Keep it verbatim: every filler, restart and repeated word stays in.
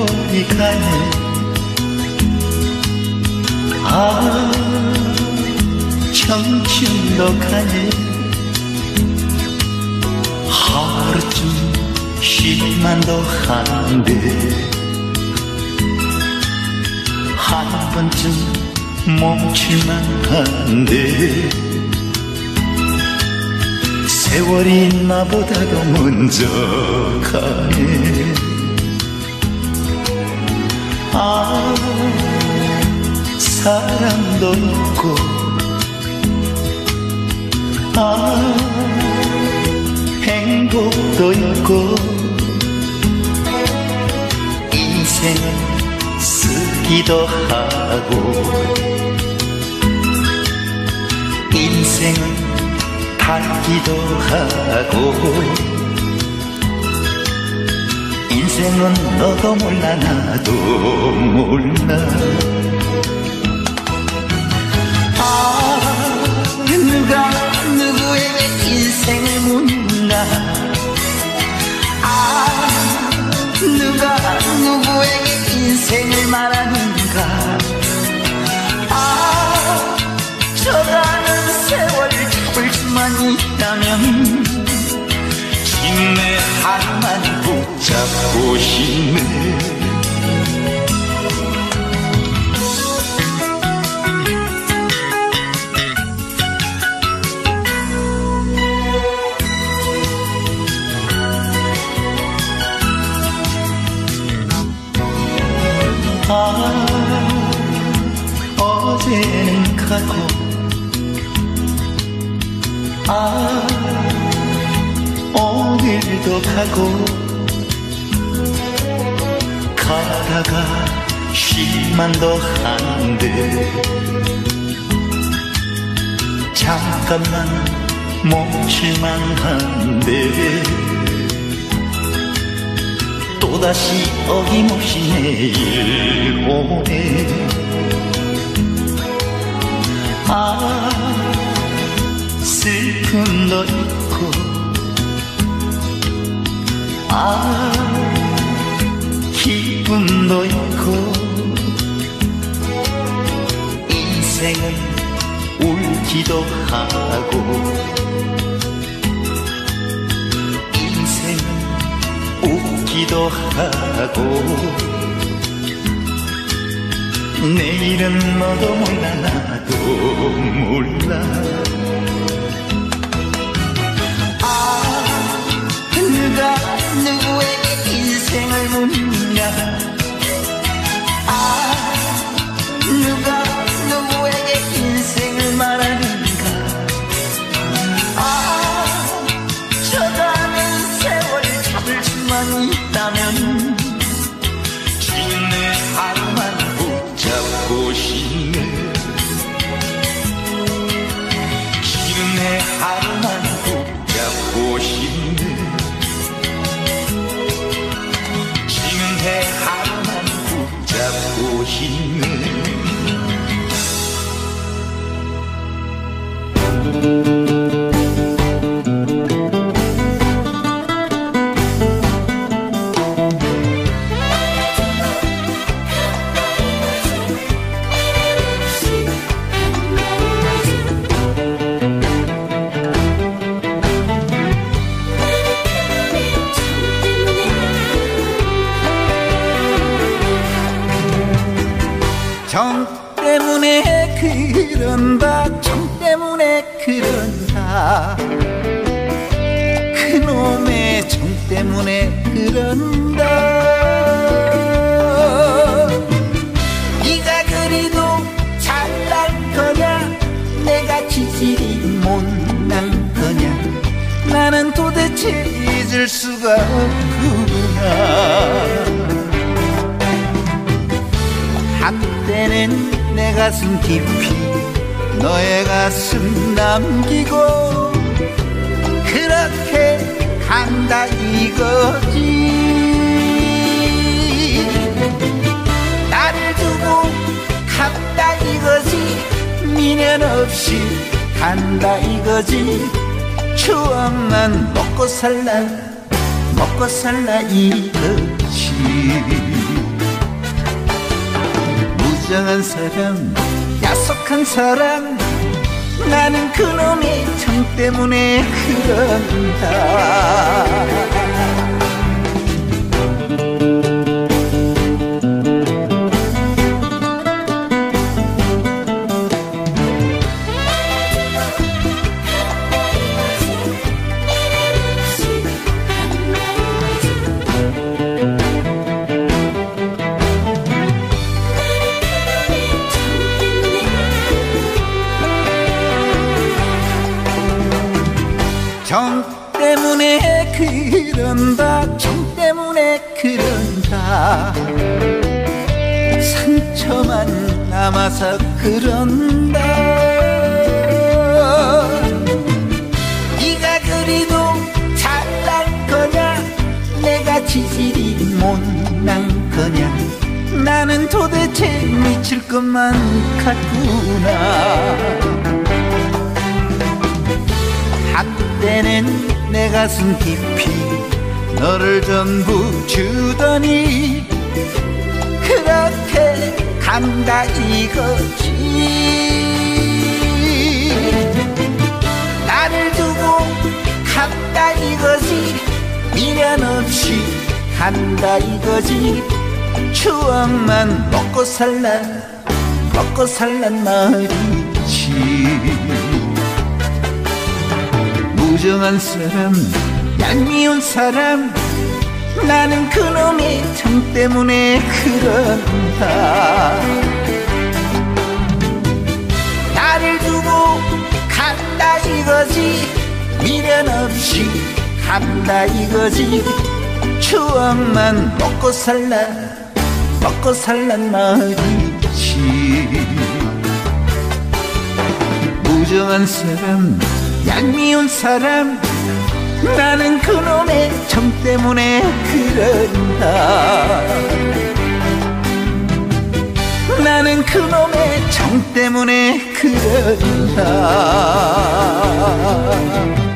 세월이 가네. 아 청춘도 가네. 하루쯤 쉴만도 한데 한 번쯤 멈출만 한데 세월이 나보다도 먼저 가네. 아 사랑도 있고 아 행복도 있고 인생은 쓰기도 하고 인생은 달기도 하고 인생은 너도 몰라 나도 몰라. 아 누가 누구에게 인생을 묻나. 아 누가 누구에게 인생을 말하는가. 아 저 가는 세월 잡을 수만 있다면 지금 내 하루만 붙잡고 싶네. 아 어제는 가고 아 오늘도 가고 가다가 쉴만도 한데 잠깐만 멈출만 한데 또다시 어김없이 내일 오네. 아 슬픔도 있고 아 기쁨도 있고 인생은 울기도 하고 인생은 웃기도 하고 내일은 너도 몰라 나도 몰라. 누가 누구에게 인생을 묻냐. 아 누가 누구에게 인생을 말하는가. 아 저 가는 세월 잡을 수만 있다면 지금 내 하루만 붙잡고 싶네. 지금 내 하루만 붙잡고 싶네. 내 하루만 붙잡고 싶네. 정 때문에 그런다. 정 때문에 그런다. 그놈의 정 때문에 그런다. 네가 그리도 잘난 거냐. 내가 지질이 못난 거냐. 나는 도대체 잊을 수가 없구나. 한때는 내 가슴 깊이 너의 가슴 남기고 그렇게 간다 이거지. 나를 두고 간다 이거지. 미련 없이 간다 이거지. 추억만 먹고 살라 먹고 살라 이거지. 무정한 사람, 야속한 사람, 나는 그놈의 정 때문에 그런다. 정 때문에 그런다, 정 때문에 그런다. 상처만 남아서 그런다. 네가 그리도 잘난 거냐, 내가 지질이 못난 거냐, 나는 도대체 미칠 것만 같구나. 한때는 내 가슴 깊이 너를 전부 주더니 그렇게 간다 이거지. 나를 두고 간다 이거지. 미련 없이 간다 이거지. 추억만 먹고 살라 먹고 살란 말이지. 무정한 사람, 얄미운 사람, 나는 그놈의 정 때문에 그런다. 나를 두고 간다 이거지. 미련 없이 간다 이거지. 추억만 먹고 살라 먹고 살란 말이지. 무정한 사람, 얄미운 사람, 나는 그놈의 정 때문에 그런다. 나는 그놈의 정 때문에 그런다.